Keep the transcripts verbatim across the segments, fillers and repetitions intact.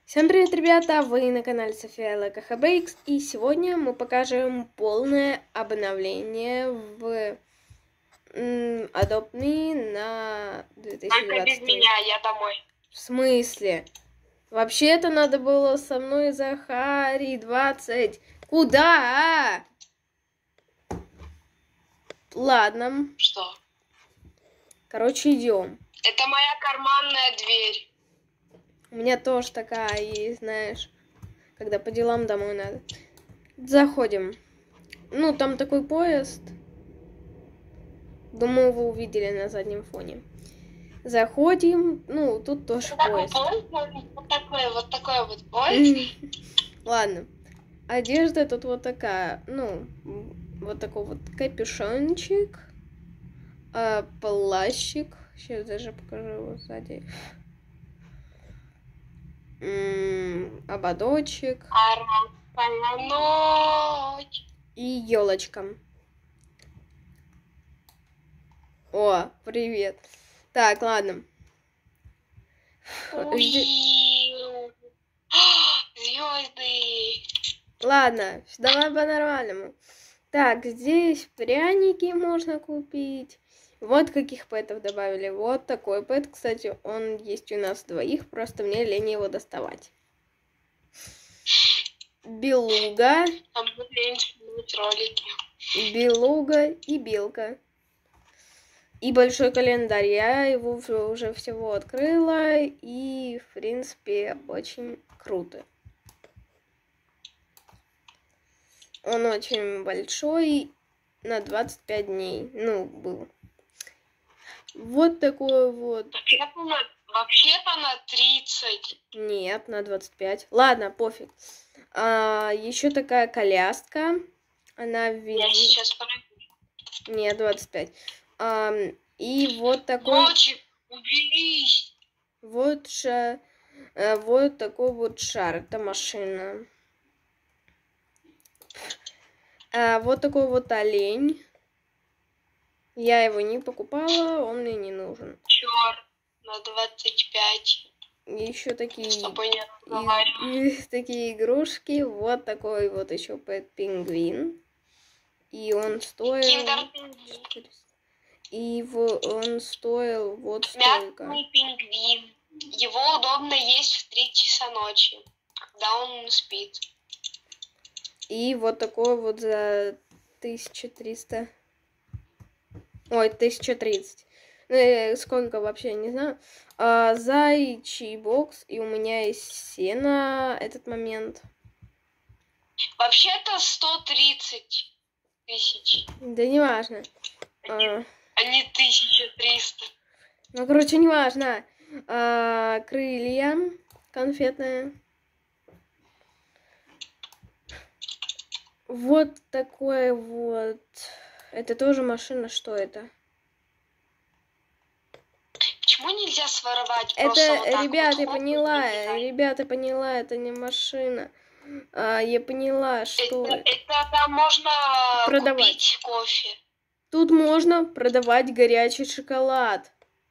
Всем привет, ребята! Вы на канале София Лайк эй би икс, и сегодня мы покажем полное обновление в Adopt Me на две тысячи двадцать. Только без меня, я домой. В смысле? Вообще-то надо было со мной Захарий двадцать. Куда? Ладно. Что? Короче, идем. Это моя карманная дверь. У меня тоже такая есть, знаешь, когда по делам домой надо. Заходим. Ну, там такой поезд. Думаю, вы увидели на заднем фоне. Заходим. Ну, тут тоже Вот поезд. поезд. Вот такой, вот такой вот поезд. Ладно. Одежда тут вот такая. Ну, вот такой вот капюшончик. А, плащик. Сейчас даже покажу его сзади. М-м, ободочек. Ночь. И елочка. О, привет. Так, ладно. Звезды. Ладно, давай по-нормальному. Так, здесь пряники можно купить. Вот каких пэтов добавили. Вот такой пэт, кстати, он есть у нас двоих, просто мне лень его доставать. Белуга. Белуга и белка. И большой календарь. Я его уже всего открыла. И, в принципе, очень круто. Он очень большой. На двадцать пять дней. Ну, был. Вот такой вот. Вообще-то на, вообще-то на тридцать. Нет, на двадцать пять. Ладно, пофиг. А, еще такая коляска. Она в виде... Я сейчас проверю. Нет, двадцать пять. А, и вот такой... Ночи, уберись. Вот, ша... вот такой вот шар. Это машина. А, вот такой вот олень. Я его не покупала, он мне не нужен. Черт, на двадцать пять. Еще такие, С тобой не разговариваю. и, такие игрушки. Вот такой вот еще пэт-пингвин. И он стоил... Киндер-пингвин. И в... он стоил вот столько. Мятный пингвин. Его удобно есть в три часа ночи, когда он спит. И вот такой вот за тысячу триста. Ой, тысяча тридцать. Ну, сколько вообще, не знаю. А, зайчий бокс. И у меня есть все на этот момент. Вообще-то сто тридцать тысяч. Да не важно. А, а не тысяча триста. Ну, короче, не важно. А, крылья конфетные. Вот такой вот. Это тоже машина. Что это? Почему нельзя своровать? Это, просто вот так ребята, вот, я хоп, поняла. и Ребята, поняла, это не машина. А, я поняла, что... Это, это там можно продавать. Купить кофе. Тут можно продавать горячий шоколад.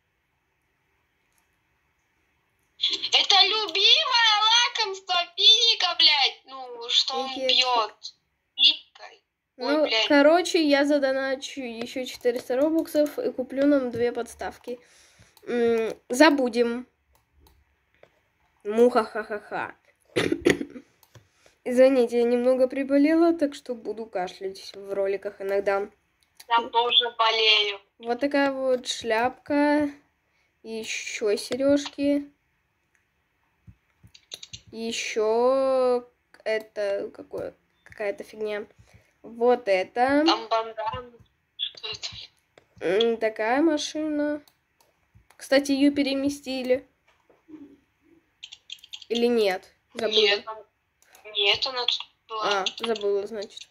Это любимое лакомство Финика, блядь. Ну, что он Финик. бьет. Финикой. Ну, Ой, блядь. короче, я задоначу еще четыреста робоксов и куплю нам две подставки. М-м, забудем. Муха-ха-ха-ха. Извините, я немного приболела, так что буду кашлять в роликах иногда. Я тоже болею. Вот такая вот шляпка. Еще сережки. Еще это какое? Какая-то фигня. Вот это. Там бандана. Что это? Такая машина. Кстати, ее переместили. Или нет? Забыла. Нет, нет, она тут была. А, забыла, значит.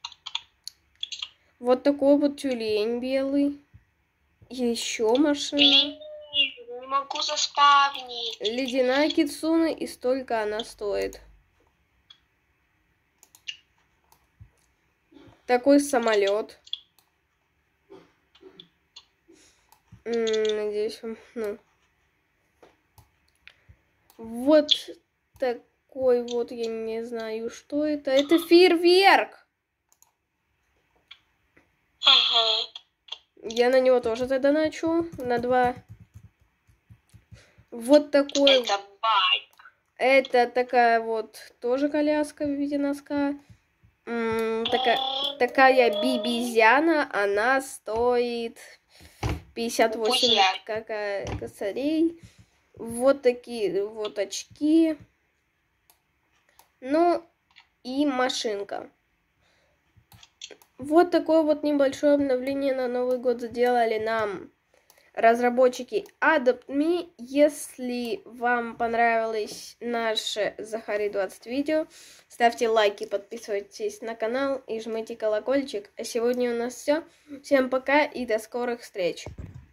Вот такой вот тюлень белый. Еще машина. Блин, не могу заспавнить. Ледяная кицуна, и столько она стоит. Такой самолет. Надеюсь, ну. Вот такой вот, я не знаю, что это. Это фейерверк. Ага. Я на него тоже тогда начну. На два. Вот такой. Это байк. Это такая вот тоже коляска в виде носка. М, такая, такая бибизяна. Она стоит пятьдесят восемь Бузя. какая косарей. Вот такие вот очки. Ну и машинка. Вот такое вот небольшое обновление на Новый год сделали нам разработчики AdoptMe. Если вам понравилось наше Захарий двадцать видео, ставьте лайки, подписывайтесь на канал и жмите колокольчик. А сегодня у нас все. Всем пока и до скорых встреч.